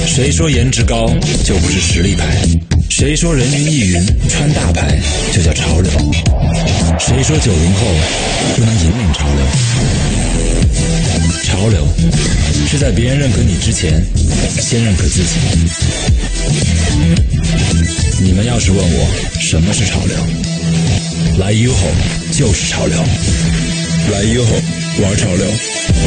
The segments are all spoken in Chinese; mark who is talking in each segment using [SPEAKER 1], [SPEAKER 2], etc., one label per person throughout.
[SPEAKER 1] 谁说颜值高就不是实力派？谁说人云亦云穿大牌就叫潮流？谁说90后不能引领潮流？潮流是在别人认可你之前，先认可自己。你们要是问我什么是潮流，来 YOHO 就是潮流，来 YOHO 玩潮流。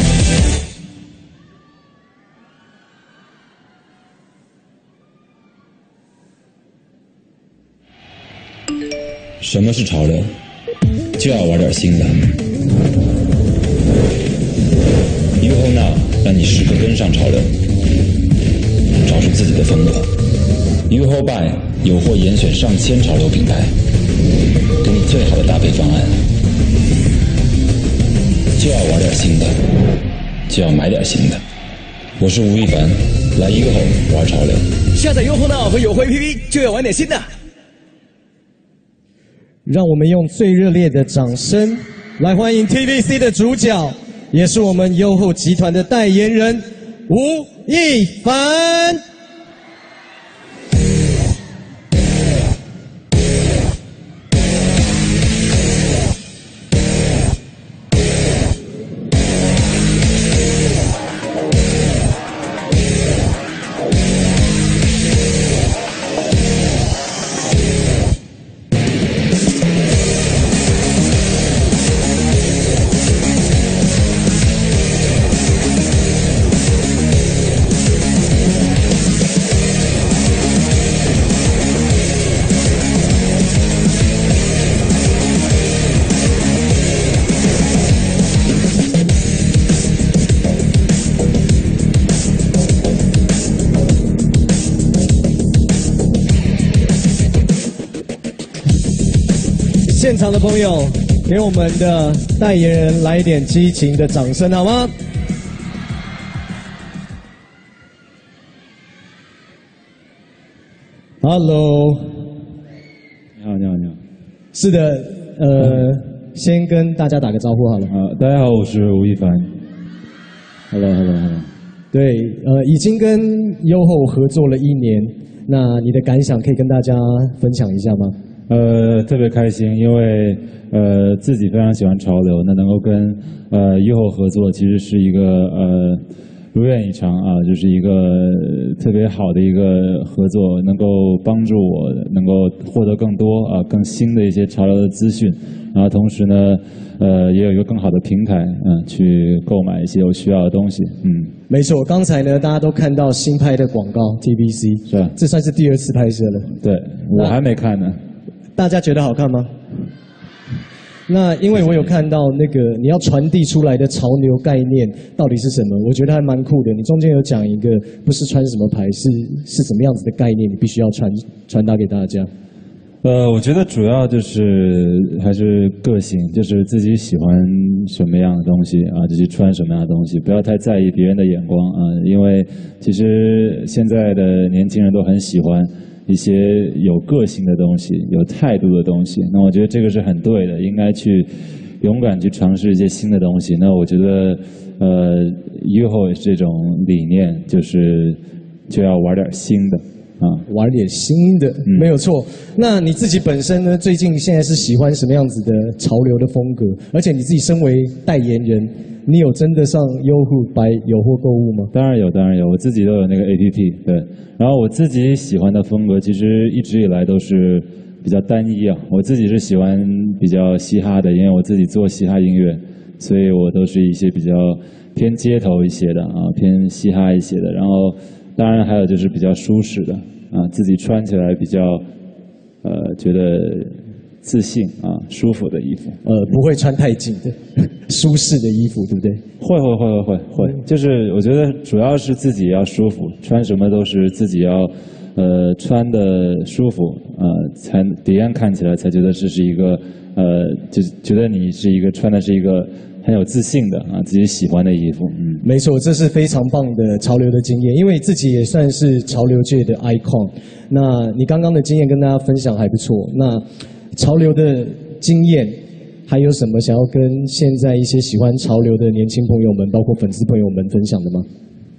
[SPEAKER 1] 什么是潮流？就要玩点新的。YOHO Now 让你时刻跟上潮流，找出自己的风格。YOHO Buy 有货严选上千潮流品牌，给你最好的搭配方案。就要玩点新的，就要买点新的。我是吴亦凡，来YOHO玩潮流。
[SPEAKER 2] 下载YOHO Now和有货 APP 就要玩点新的。
[SPEAKER 3] 让我们用最热烈的掌声来欢迎 TVC 的主角，也是我们YOHO集团的代言人吴亦凡。现场的朋友，给我们的代言人来一点激情的掌声好吗？Hello，
[SPEAKER 4] 你好，你好，你好。
[SPEAKER 3] 是的，先跟大家打个招呼好了。
[SPEAKER 4] 大家好，我是吴亦凡。Hello。
[SPEAKER 3] 对，已经跟YOHO合作了1年，那你的感想可以跟大家分享一下吗？
[SPEAKER 4] 特别开心，因为自己非常喜欢潮流，那能够跟YOHO合作，其实是一个如愿以偿啊，就是一个特别好的一个合作，能够帮助我能够获得更多更新的一些潮流的资讯，然后同时呢也有一个更好的平台去购买一些我需要的东西。
[SPEAKER 3] 没错，刚才呢大家都看到新拍的广告 TVC，
[SPEAKER 4] 是吧？
[SPEAKER 3] 这算是第2次拍摄了。
[SPEAKER 4] 对，我还没看呢。
[SPEAKER 3] 大家觉得好看吗？那因为我有看到那个你要传递出来的潮流概念到底是什么，我觉得还蛮酷的。你中间有讲一个不是穿什么牌，是什么样子的概念，你必须要传达给大家。
[SPEAKER 4] 我觉得主要就是还是个性，就是自己喜欢什么样的东西就去穿什么样的东西，不要太在意别人的眼光因为其实现在的年轻人都很喜欢一些有个性的东西，有态度的东西。那我觉得这个是很对的，应该去勇敢去尝试一些新的东西。那我觉得YOHO 也是这种理念，就要玩点新的
[SPEAKER 3] 玩点新的，没有错。那你自己本身呢？最近现在是喜欢什么样子的潮流的风格？而且你自己身为代言人，你有真的上YOHO Buy有货购物吗？
[SPEAKER 4] 当然有，我自己都有那个 APP。对，然后我自己喜欢的风格，其实一直以来都是比较单一我自己是喜欢比较嘻哈的，因为我自己做嘻哈音乐，所以我都是一些比较偏街头一些的偏嘻哈一些的。然后当然还有就是比较舒适的自己穿起来比较觉得自信舒服的衣服。
[SPEAKER 3] 不会穿太紧的，舒适的衣服，对不对？
[SPEAKER 4] 会，就是我觉得主要是自己要舒服，穿什么都是自己要穿的舒服才别人看起来才觉得这是一个就觉得你是一个穿的是一个很有自信的自己喜欢的衣服。
[SPEAKER 3] 没错，这是非常棒的潮流的经验，因为自己也算是潮流界的 icon。那你刚刚的经验跟大家分享还不错。那潮流的经验还有什么想要跟现在一些喜欢潮流的年轻朋友们，包括粉丝朋友们分享的吗？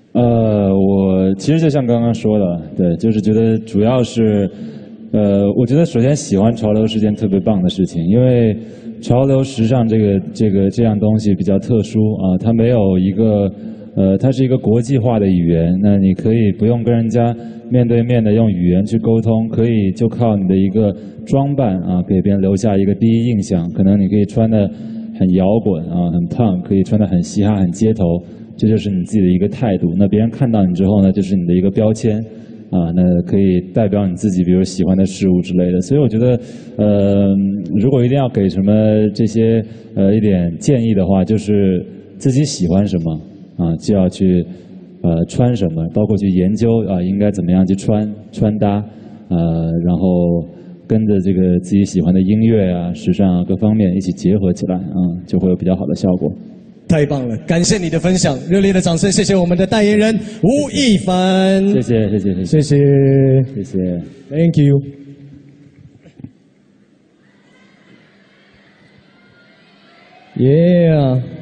[SPEAKER 4] 我其实就像刚刚说的，对，就是觉得主要是，我觉得首先喜欢潮流是件特别棒的事情，因为潮流时尚这样东西比较特殊啊，它没有一个，它是一个国际化的语言，那你可以不用跟人家面对面的用语言去沟通，可以就靠你的一个装扮啊，给别人留下一个第一印象，可能你可以穿的很摇滚啊，很胖，可以穿的很嘻哈，很街头。这就是你自己的一个态度。那别人看到你之后呢，就是你的一个标签，啊，那可以代表你自己，比如喜欢的事物之类的。所以我觉得，如果一定要给什么这些一点建议的话，就是自己喜欢什么啊，就要去穿什么，包括去研究啊应该怎么样去穿搭，然后跟着这个自己喜欢的音乐啊、时尚啊各方面一起结合起来啊，就会有比较好的效果。
[SPEAKER 3] 太棒了，感谢你的分享，热烈的掌声，谢谢我们的代言人吴亦凡，
[SPEAKER 4] 谢谢
[SPEAKER 3] ，Thank you。Yeah。